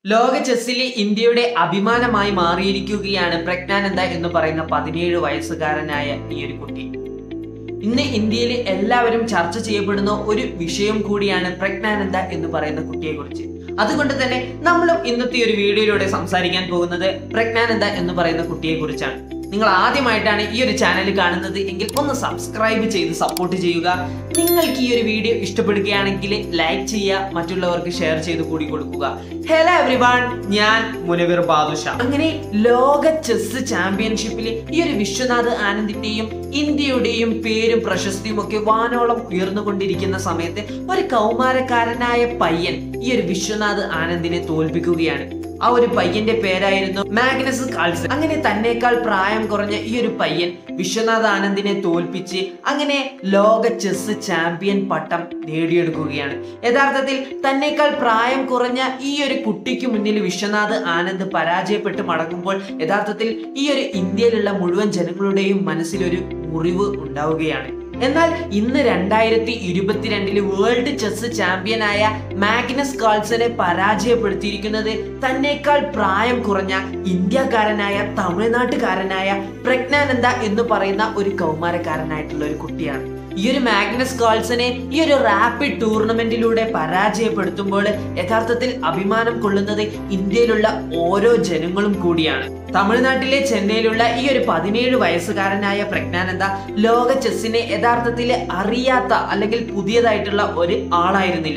ലോക ചെസ്സിലെ ഇന്ത്യയുടെ അഭിമാനമായി മാറിയിരിക്കുകയാണ് പ്രജ്ഞാനന്ദ എന്ന് പറയുന്ന 17 വയസ്സുകാരനായ ഈ ഒരു കുട്ടി. ഇന്ന് ഇന്ത്യയിൽ എല്ലാവരും ചർച്ച ചെയ്യപ്പെടുന്ന ഒരു വിഷയം കൂടിയാണ് പ്രജ്ഞാനന്ദ എന്ന് പറയുന്ന കുട്ടിയെ കുറിച്ച്. അതുകൊണ്ട് തന്നെ നമ്മളും ഇന്നത്തെ ഒരു വീഡിയോയിലൂടെ സംസാരിക്കാൻ പോകുന്നത് പ്രജ്ഞാനന്ദ എന്ന് പറയുന്ന കുട്ടിയെ കുറിച്ചാണ്. നിങ്ങൾ ആദ്യമായിട്ടാണ് ഈ ഒരു ചാനൽ കാണുന്നത് എങ്കിൽ ഒന്ന് സബ്സ്ക്രൈബ് ചെയ്ത് സപ്പോർട്ട് ചെയ്യുക. നിങ്ങൾക്ക് ഈ ഒരു വീഡിയോ ഇഷ്ടപ്പെടുകയാണെങ്കിൽ ലൈക്ക് ചെയ്യുക, മറ്റുള്ളവർക്ക് ഷെയർ ചെയ്ത് കൂടി കൊടുക്കുക. ഹലോ എവരിവൺ, ഞാൻ മുനവിർ ബാദുഷ. അങ്ങനെ ലോക ചെസ് ചാമ്പ്യൻഷിപ്പിൽ ഈ ഒരു വിശ്വനാഥ് ആനന്ദിന്റെയും ഇന്ത്യയുടെയും പേരും പ്രശസ്തിയും ഒക്കെ വാനോളം ഉയർന്നുകൊണ്ടിരിക്കുന്ന സമയത്ത് ഒരു കൗമാരക്കാരനായ പയ്യൻ ഈ ഒരു വിശ്വനാഥ് ആനന്ദിനെ തോൽപ്പിക്കുകയാണ്. ആ ഒരു പയ്യന്റെ പേരായിരുന്നു മാഗ്നസ് കാൾസൺ. അങ്ങനെ തന്നേക്കാൾ പ്രായം കുറഞ്ഞ ഈ ഒരു പയ്യൻ വിശ്വനാഥ് ആനന്ദിനെ തോൽപ്പിച്ച് അങ്ങനെ ലോക ചെസ് ചാമ്പ്യൻ പട്ടം നേടിയെടുക്കുകയാണ്. യഥാർത്ഥത്തിൽ തന്നേക്കാൾ പ്രായം കുറഞ്ഞ ഈ ഒരു കുട്ടിക്ക് മുന്നിൽ വിശ്വനാഥ് ആനന്ദ് പരാജയപ്പെട്ട് മടങ്ങുമ്പോൾ യഥാർത്ഥത്തിൽ ഈ ഒരു ഇന്ത്യയിലുള്ള മുഴുവൻ ജനങ്ങളുടെയും മനസ്സിലൊരു മുറിവ് ഉണ്ടാവുകയാണ്. എന്നാൽ ഇന്ന് 2022 വേൾഡ് ചെസ് ചാമ്പ്യനായ മാഗ്നസ് കാൾസനെ പരാജയപ്പെടുത്തിയിരിക്കുന്നത് തന്നേക്കാൾ പ്രായം കുറഞ്ഞ ഇന്ത്യക്കാരനായ തമിഴ്നാട്ടുകാരനായ പ്രജ്ഞാനന്ദ എന്ന് പറയുന്ന ഒരു കൗമാരക്കാരനായിട്ടുള്ള ഒരു കുട്ടിയാണ്. ഈ ഒരു മാഗ്നസ് കാൾസനെ ഈ ഒരു റാപ്പിഡ് ടൂർണമെന്റിലൂടെ പരാജയപ്പെടുത്തുമ്പോൾ യഥാർത്ഥത്തിൽ അഭിമാനം കൊള്ളുന്നത് ഇന്ത്യയിലുള്ള ഓരോ ജനങ്ങളും കൂടിയാണ്. തമിഴ്നാട്ടിലെ ചെന്നൈയിലുള്ള ഈ ഒരു 17 വയസ്സുകാരനായ പ്രജ്ഞാനന്ദ ലോക ചെസ്സിനെ യഥാർത്ഥത്തിൽ അറിയാത്ത അല്ലെങ്കിൽ പുതിയതായിട്ടുള്ള ഒരു ആളായിരുന്നില്ല.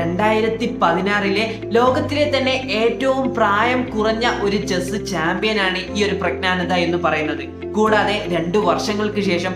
2016 ലോകത്തിലെ തന്നെ ഏറ്റവും പ്രായം കുറഞ്ഞ ഒരു ചെസ് ചാമ്പ്യനാണ് ഈ ഒരു പ്രജ്ഞാനന്ദ എന്ന് പറയുന്നത്. കൂടാതെ 2 വർഷങ്ങൾക്ക് ശേഷം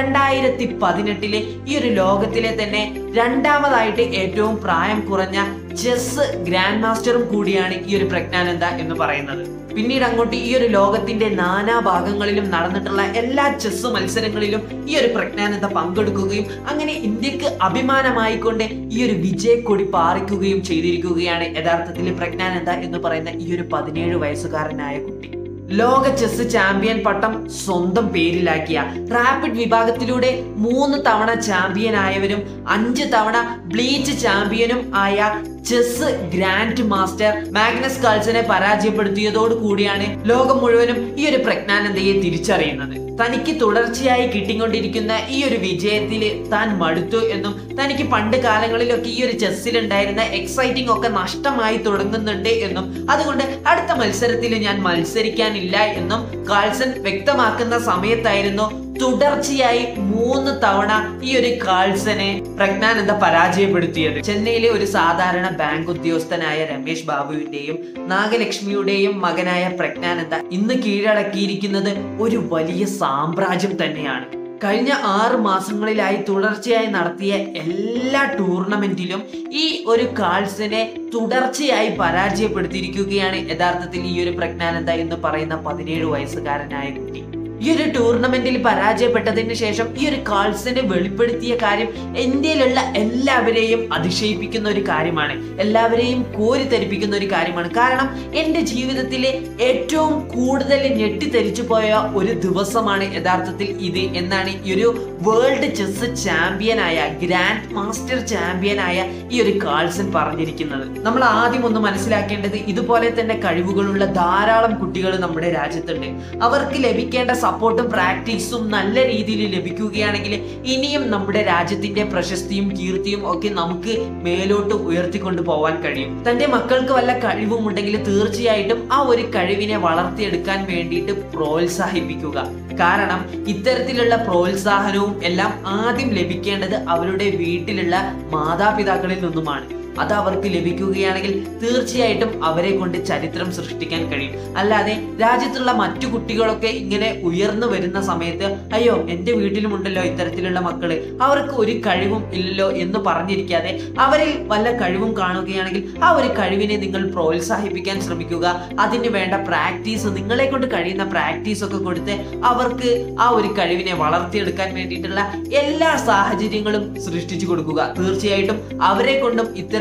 2018 ഈ ഒരു ലോകത്തിലെ തന്നെ രണ്ടാമതായിട്ട് ഏറ്റവും പ്രായം കുറഞ്ഞ ചെസ് ഗ്രാൻഡ് മാസ്റ്ററും കൂടിയാണ് ഈ ഒരു പ്രജ്ഞാനന്ദ എന്ന് പറയുന്നത്. പിന്നീട് അങ്ങോട്ട് ഈ ഒരു ലോകത്തിന്റെ നാനാ ഭാഗങ്ങളിലും നടന്നിട്ടുള്ള എല്ലാ ചെസ് മത്സരങ്ങളിലും ഈ ഒരു പ്രജ്ഞാനന്ദ പങ്കെടുക്കുകയും അങ്ങനെ ഇന്ത്യക്ക് അഭിമാനമായിക്കൊണ്ട് ഈ ഒരു വിജയക്കൊടി പാറിക്കുകയും ചെയ്തിരിക്കുകയാണ് യഥാർത്ഥത്തിൽ പ്രജ്ഞാനന്ദ എന്ന് പറയുന്ന ഈ ഒരു 17 വയസ്സുകാരനായ കുട്ടി. ലോക ചെസ് ചാമ്പ്യൻ പട്ടം സ്വന്തം പേരിലാക്കിയ, റാപ്പിഡ് വിഭാഗത്തിലൂടെ 3 തവണ ചാമ്പ്യൻ ആയവരും 5 തവണ ബ്ലീച്ച് ചാമ്പ്യനും ആയ ചെസ് ഗ്രാൻഡ് മാസ്റ്റർ മാഗ്നസ് കാൾസനെ പരാജയപ്പെടുത്തിയതോടു കൂടിയാണ് ലോകം മുഴുവനും ഈ ഒരു പ്രജ്ഞാനന്ദയെ തിരിച്ചറിയുന്നത്. തനിക്ക് തുടർച്ചയായി കിട്ടിക്കൊണ്ടിരിക്കുന്ന ഈ ഒരു വിജയത്തിൽ താൻ മടുത്തു എന്നും തനിക്ക് പണ്ട് കാലങ്ങളിലൊക്കെ ഈ ഒരു ചെസ്സിൽ ഉണ്ടായിരുന്ന എക്സൈറ്റിംഗ് ഒക്കെ നഷ്ടമായി തുടങ്ങുന്നുണ്ട് എന്നും അതുകൊണ്ട് അടുത്ത മത്സരത്തിൽ ഞാൻ മത്സരിക്കാനില്ല എന്നും കാൾസൺ വ്യക്തമാക്കുന്ന സമയത്തായിരുന്നു തുടർച്ചയായി 3 തവണ ഈ ഒരു കാൾസനെ പ്രജ്ഞാനന്ദ പരാജയപ്പെടുത്തിയത്. ചെന്നൈയിലെ ഒരു സാധാരണ ബാങ്ക് ഉദ്യോഗസ്ഥനായ രമേശ് ബാബുവിന്റെയും നാഗലക്ഷ്മിയുടെയും മകനായ പ്രജ്ഞാനന്ദ ഇന്ന് കീഴടക്കിയിരിക്കുന്നത് ഒരു വലിയ സാമ്രാജ്യം തന്നെയാണ്. കഴിഞ്ഞ 6 മാസങ്ങളിലായി തുടർച്ചയായി നടത്തിയ എല്ലാ ടൂർണമെന്റിലും ഈ ഒരു കാൾസനെ തുടർച്ചയായി പരാജയപ്പെടുത്തിയിരിക്കുകയാണ് യഥാർത്ഥത്തിൽ ഈ ഒരു പ്രജ്ഞാനന്ദ എന്ന് പറയുന്ന 17 വയസ്സുകാരനായ കുട്ടി. ഈ ഒരു ടൂർണമെന്റിൽ പരാജയപ്പെട്ടതിന് ശേഷം ഈ ഒരു കാൾസനെ വെളിപ്പെടുത്തിയ കാര്യം ഇന്ത്യയിലുള്ള എല്ലാവരെയും അതിശയിപ്പിക്കുന്ന ഒരു കാര്യമാണ്, എല്ലാവരെയും കോരിത്തരിപ്പിക്കുന്ന ഒരു കാര്യമാണ്. കാരണം എന്റെ ജീവിതത്തിലെ ഏറ്റവും കൂടുതൽ ഞെട്ടിത്തരിച്ചു പോയ ഒരു ദിവസമാണ് യഥാർത്ഥത്തിൽ ഇത് എന്നാണ് ഈ ഒരു വേൾഡ് ചെസ് ചാമ്പ്യനായ ഗ്രാൻഡ് മാസ്റ്റർ ചാമ്പ്യനായ ഈ ഒരു കാൾസൺ പറഞ്ഞിരിക്കുന്നത്. നമ്മൾ ആദ്യം ഒന്ന് മനസ്സിലാക്കേണ്ടത് ഇതുപോലെ തന്നെ കഴിവുകളുള്ള ധാരാളം കുട്ടികൾ നമ്മുടെ രാജ്യത്തുണ്ട്. അവർക്ക് ലഭിക്കേണ്ട സപ്പോർട്ടും പ്രാക്ടീസും നല്ല രീതിയിൽ ലഭിക്കുകയാണെങ്കിൽ ഇനിയും നമ്മുടെ രാജ്യത്തിന്റെ പ്രശസ്തിയും കീർത്തിയും ഒക്കെ നമുക്ക് മേലോട്ട് ഉയർത്തിക്കൊണ്ടു പോവാൻ കഴിയും. തന്റെ മക്കൾക്ക് വല്ല കഴിവുമുണ്ടെങ്കിൽ തീർച്ചയായിട്ടും ആ ഒരു കഴിവിനെ വളർത്തിയെടുക്കാൻ വേണ്ടിയിട്ട് പ്രോത്സാഹിപ്പിക്കുക. കാരണം ഇത്തരത്തിലുള്ള പ്രോത്സാഹനവും എല്ലാം ആദ്യം ലഭിക്കേണ്ടത് അവരുടെ വീട്ടിലുള്ള മാതാപിതാക്കളിൽ നിന്നുമാണ്. അത് അവർക്ക് ലഭിക്കുകയാണെങ്കിൽ തീർച്ചയായിട്ടും അവരെ കൊണ്ട് ചരിത്രം സൃഷ്ടിക്കാൻ കഴിയും. അല്ലാതെ രാജ്യത്തുള്ള മറ്റു കുട്ടികളൊക്കെ ഇങ്ങനെ ഉയർന്നു വരുന്ന സമയത്ത് അയ്യോ എൻ്റെ വീട്ടിലുമുണ്ടല്ലോ ഇത്തരത്തിലുള്ള മക്കള്, അവർക്ക് ഒരു കഴിവും ഇല്ലല്ലോ എന്ന് പറഞ്ഞിരിക്കാതെ അവരിൽ വല്ല കഴിവും കാണുകയാണെങ്കിൽ ആ ഒരു കഴിവിനെ നിങ്ങൾ പ്രോത്സാഹിപ്പിക്കാൻ ശ്രമിക്കുക. അതിന് വേണ്ട പ്രാക്ടീസ്, നിങ്ങളെ കൊണ്ട് കഴിയുന്ന പ്രാക്ടീസ് ഒക്കെ കൊടുത്ത് അവർക്ക് ആ ഒരു കഴിവിനെ വളർത്തിയെടുക്കാൻ വേണ്ടിയിട്ടുള്ള എല്ലാ സാഹചര്യങ്ങളും സൃഷ്ടിച്ചു കൊടുക്കുക. തീർച്ചയായിട്ടും അവരെ കൊണ്ടും ഇത്തരത്തിൽ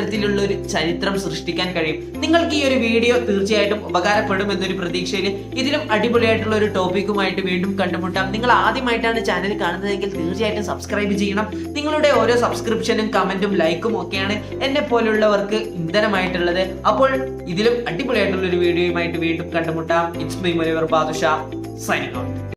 അത്തരത്തിലുള്ള ഒരു ചരിത്രം സൃഷ്ടിക്കാൻ കഴിയും. നിങ്ങൾക്ക് ഈ ഒരു വീഡിയോ തീർച്ചയായിട്ടും ഉപകാരപ്പെടും എന്നൊരു പ്രതീക്ഷയിൽ ഇതിലും അടിപൊളിയായിട്ടുള്ള ഒരു ടോപ്പിക്കുമായിട്ട് വീണ്ടും കണ്ടുമുട്ടാം. നിങ്ങൾ ആദ്യമായിട്ടാണ് ചാനൽ കാണുന്നതെങ്കിൽ തീർച്ചയായിട്ടും സബ്സ്ക്രൈബ് ചെയ്യണം. നിങ്ങളുടെ ഓരോ സബ്സ്ക്രിപ്ഷനും കമന്റും ലൈക്കും ഒക്കെയാണ് എന്നെ പോലുള്ളവർക്ക് ഇന്ധനമായിട്ടുള്ളത്. അപ്പോൾ ഇതിലും അടിപൊളിയായിട്ടുള്ള ഒരു വീഡിയോയുമായിട്ട് വീണ്ടും കണ്ടുമുട്ടാം. It's me Munaveer Badusha, signing out.